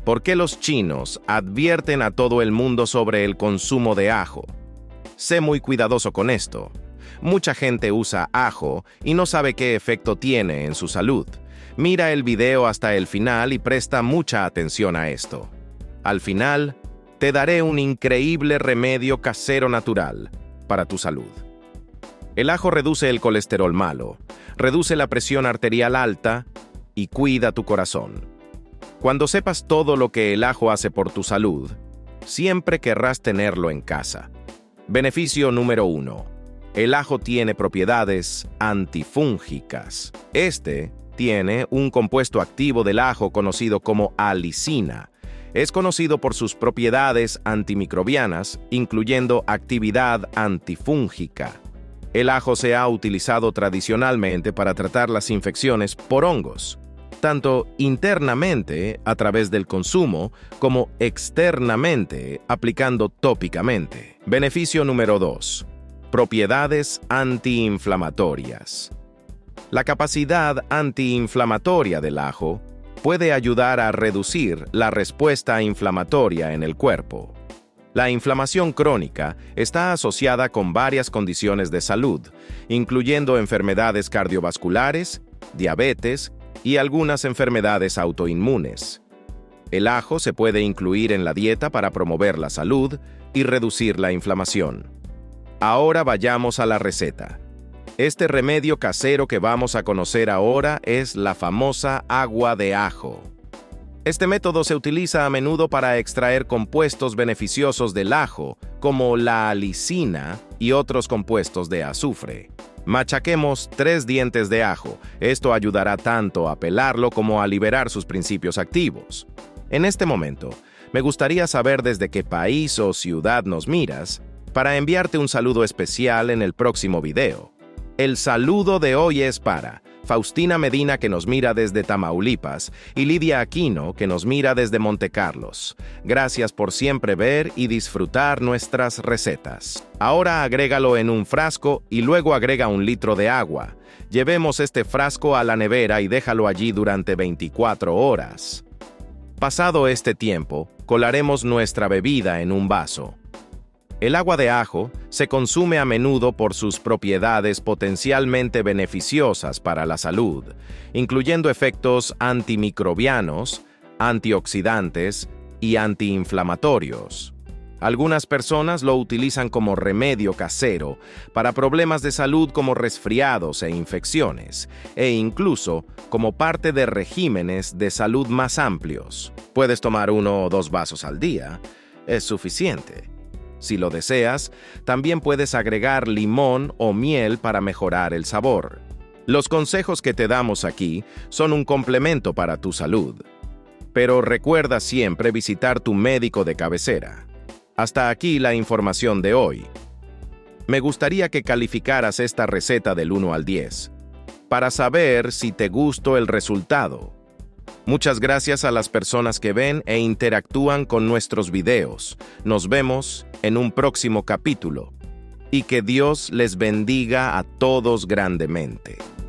¿Por qué los chinos advierten a todo el mundo sobre el consumo de ajo? Sé muy cuidadoso con esto. Mucha gente usa ajo y no sabe qué efecto tiene en su salud. Mira el video hasta el final y presta mucha atención a esto. Al final, te daré un increíble remedio casero natural para tu salud. El ajo reduce el colesterol malo, reduce la presión arterial alta y cuida tu corazón. Cuando sepas todo lo que el ajo hace por tu salud, siempre querrás tenerlo en casa. Beneficio número 1. El ajo tiene propiedades antifúngicas. Este tiene un compuesto activo del ajo conocido como alicina. Es conocido por sus propiedades antimicrobianas, incluyendo actividad antifúngica. El ajo se ha utilizado tradicionalmente para tratar las infecciones por hongos, tanto internamente a través del consumo como externamente aplicando tópicamente. Beneficio número 2. Propiedades antiinflamatorias. La capacidad antiinflamatoria del ajo puede ayudar a reducir la respuesta inflamatoria en el cuerpo. La inflamación crónica está asociada con varias condiciones de salud, incluyendo enfermedades cardiovasculares, diabetes y algunas enfermedades autoinmunes. El ajo se puede incluir en la dieta para promover la salud y reducir la inflamación. Ahora vayamos a la receta. Este remedio casero que vamos a conocer ahora es la famosa agua de ajo. Este método se utiliza a menudo para extraer compuestos beneficiosos del ajo, como la alicina y otros compuestos de azufre. Machaquemos 3 dientes de ajo. Esto ayudará tanto a pelarlo como a liberar sus principios activos. En este momento, me gustaría saber desde qué país o ciudad nos miras para enviarte un saludo especial en el próximo video. El saludo de hoy es para Faustina Medina, que nos mira desde Tamaulipas, y Lidia Aquino, que nos mira desde Montecarlos. Gracias por siempre ver y disfrutar nuestras recetas. Ahora agrégalo en un frasco y luego agrega 1 litro de agua. Llevemos este frasco a la nevera y déjalo allí durante 24 horas. Pasado este tiempo, colaremos nuestra bebida en un vaso. El agua de ajo se consume a menudo por sus propiedades potencialmente beneficiosas para la salud, incluyendo efectos antimicrobianos, antioxidantes y antiinflamatorios. Algunas personas lo utilizan como remedio casero para problemas de salud como resfriados e infecciones, e incluso como parte de regímenes de salud más amplios. Puedes tomar 1 o 2 vasos al día, es suficiente. Si lo deseas, también puedes agregar limón o miel para mejorar el sabor. Los consejos que te damos aquí son un complemento para tu salud. Pero recuerda siempre visitar tu médico de cabecera. Hasta aquí la información de hoy. Me gustaría que calificaras esta receta del 1 al 10, para saber si te gustó el resultado. Muchas gracias a las personas que ven e interactúan con nuestros videos. Nos vemos en un próximo capítulo. Y que Dios les bendiga a todos grandemente.